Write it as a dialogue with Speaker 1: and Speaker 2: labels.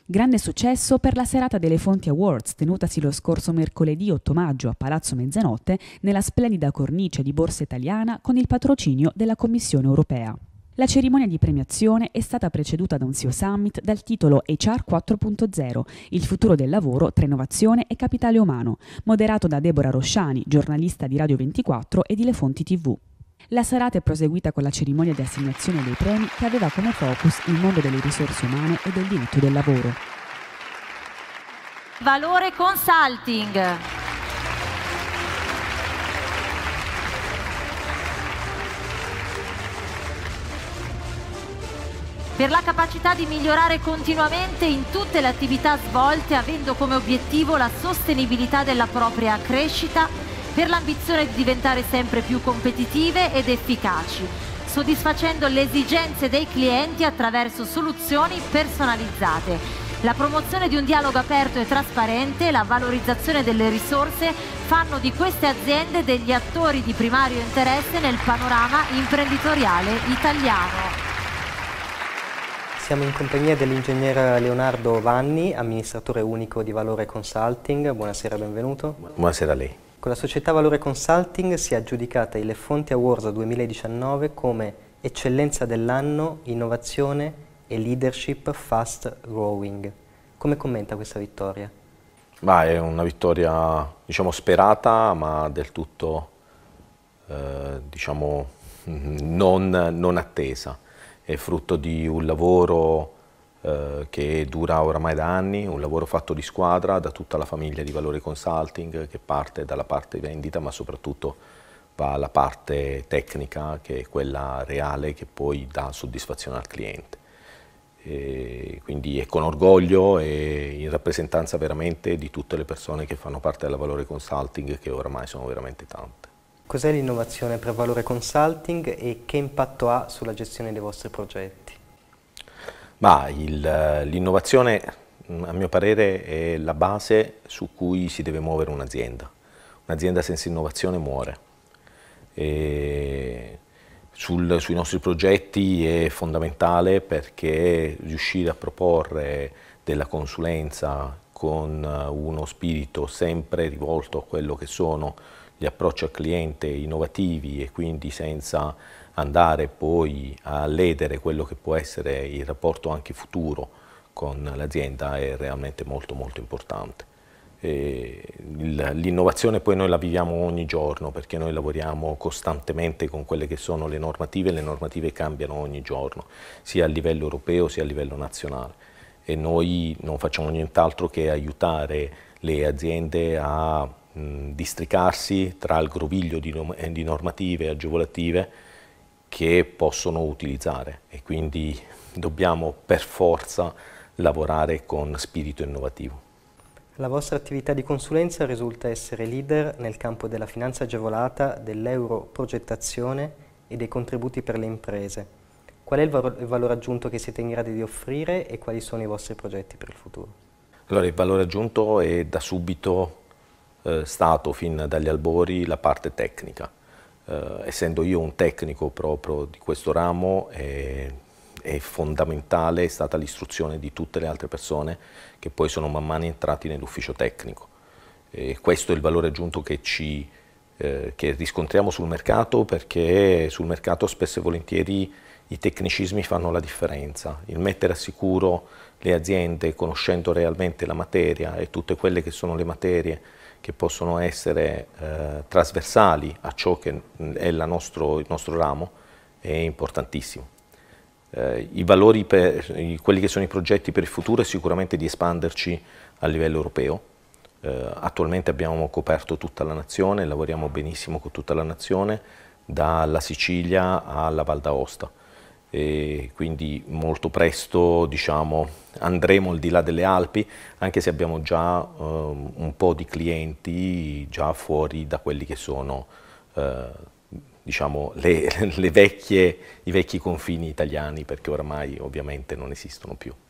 Speaker 1: Grande successo per la serata delle Fonti Awards, tenutasi lo scorso mercoledì 8 maggio a Palazzo Mezzanotte, nella splendida cornice di Borsa Italiana con il patrocinio della Commissione Europea. La cerimonia di premiazione è stata preceduta da un CEO Summit dal titolo HR 4.0, il futuro del lavoro tra innovazione e capitale umano, moderato da Deborah Rosciani, giornalista di Radio 24 e di Le Fonti TV. La serata è proseguita con la cerimonia di assegnazione dei premi che aveva come focus il mondo delle risorse umane e del diritto del lavoro.
Speaker 2: Valore Consulting. Per la capacità di migliorare continuamente in tutte le attività svolte, avendo come obiettivo la sostenibilità della propria crescita, per l'ambizione di diventare sempre più competitive ed efficaci, soddisfacendo le esigenze dei clienti attraverso soluzioni personalizzate, la promozione di un dialogo aperto e trasparente e la valorizzazione delle risorse fanno di queste aziende degli attori di primario interesse nel panorama imprenditoriale italiano.
Speaker 3: Siamo in compagnia dell'ingegner Leonardo Vanni, amministratore unico di Valore Consulting. Buonasera, benvenuto.
Speaker 4: Buonasera a lei.
Speaker 3: Con la società Valore Consulting si è aggiudicata il Le Fonti Awards 2019 come eccellenza dell'anno, innovazione e leadership fast growing. Come commenta questa vittoria?
Speaker 4: È una vittoria, sperata, ma del tutto, non attesa. È frutto di un lavoro che dura oramai da anni, un lavoro fatto di squadra da tutta la famiglia di Valore Consulting, che parte dalla parte vendita, ma soprattutto va alla parte tecnica, che è quella reale, che poi dà soddisfazione al cliente. E quindi è con orgoglio e in rappresentanza veramente di tutte le persone che fanno parte della Valore Consulting, che oramai sono veramente tante.
Speaker 3: Cos'è l'innovazione per Valore Consulting e che impatto ha sulla gestione dei vostri progetti?
Speaker 4: L'innovazione, a mio parere, è la base su cui si deve muovere un'azienda. Un'azienda senza innovazione muore. Sui nostri progetti è fondamentale, perché riuscire a proporre della consulenza con uno spirito sempre rivolto a quello che sono gli approcci al cliente innovativi e quindi senza andare poi a ledere quello che può essere il rapporto anche futuro con l'azienda è realmente molto molto importante. L'innovazione poi noi la viviamo ogni giorno, perché noi lavoriamo costantemente con quelle che sono le normative cambiano ogni giorno, sia a livello europeo sia a livello nazionale, e noi non facciamo nient'altro che aiutare le aziende a districarsi tra il groviglio di normative agevolative che possono utilizzare, e quindi dobbiamo per forza lavorare con spirito innovativo.
Speaker 3: La vostra attività di consulenza risulta essere leader nel campo della finanza agevolata, dell'europrogettazione e dei contributi per le imprese. Qual è il valore aggiunto che siete in grado di offrire e quali sono i vostri progetti per il futuro?
Speaker 4: Allora, il valore aggiunto è da subito stato, fin dagli albori, la parte tecnica. Essendo io un tecnico proprio di questo ramo, è fondamentale, è stata l'istruzione di tutte le altre persone che poi sono man mano entrati nell'ufficio tecnico. Questo è il valore aggiunto che riscontriamo sul mercato, perché sul mercato spesso e volentieri i tecnicismi fanno la differenza. Il mettere a sicuro le aziende conoscendo realmente la materia e tutte quelle che sono le materie che possono essere trasversali a ciò che è il nostro ramo è importantissimo. Quelli che sono i progetti per il futuro è sicuramente di espanderci a livello europeo. Attualmente abbiamo coperto tutta la nazione, lavoriamo benissimo con tutta la nazione, dalla Sicilia alla Val d'Aosta. E quindi molto presto andremo al di là delle Alpi, anche se abbiamo già un po' di clienti già fuori da quelli che sono i vecchi confini italiani, perché oramai ovviamente non esistono più.